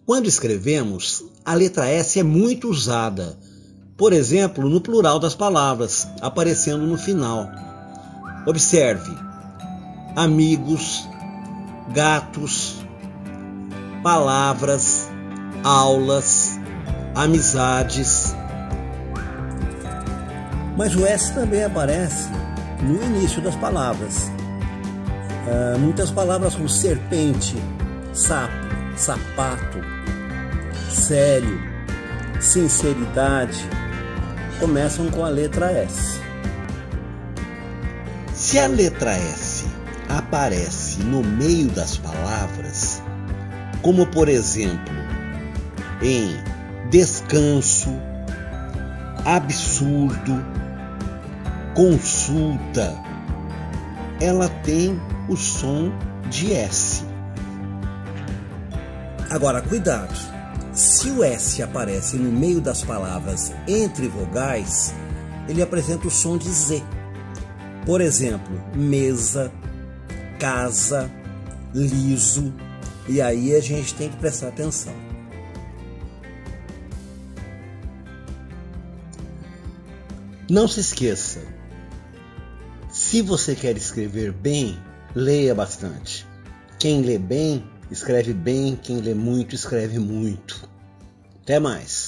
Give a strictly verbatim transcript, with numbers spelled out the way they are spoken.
Quando escrevemos, a letra S é muito usada, por exemplo, no plural das palavras, aparecendo no final. Observe: amigos, gatos, palavras, aulas, amizades. Mas o S também aparece no início das palavras. Uh, muitas palavras como serpente, sapo, sapato, sério, sinceridade, começam com a letra S. Se a letra S aparece no meio das palavras, como por exemplo em descanso, absurdo, consulta, ela tem o som de S. Agora, cuidado! Se o S aparece no meio das palavras entre vogais, ele apresenta o som de Z. Por exemplo, mesa, casa, liso, e aí a gente tem que prestar atenção. Não se esqueça, se você quer escrever bem, leia bastante. Quem lê bem, escreve bem. Quem lê muito, escreve muito. Até mais.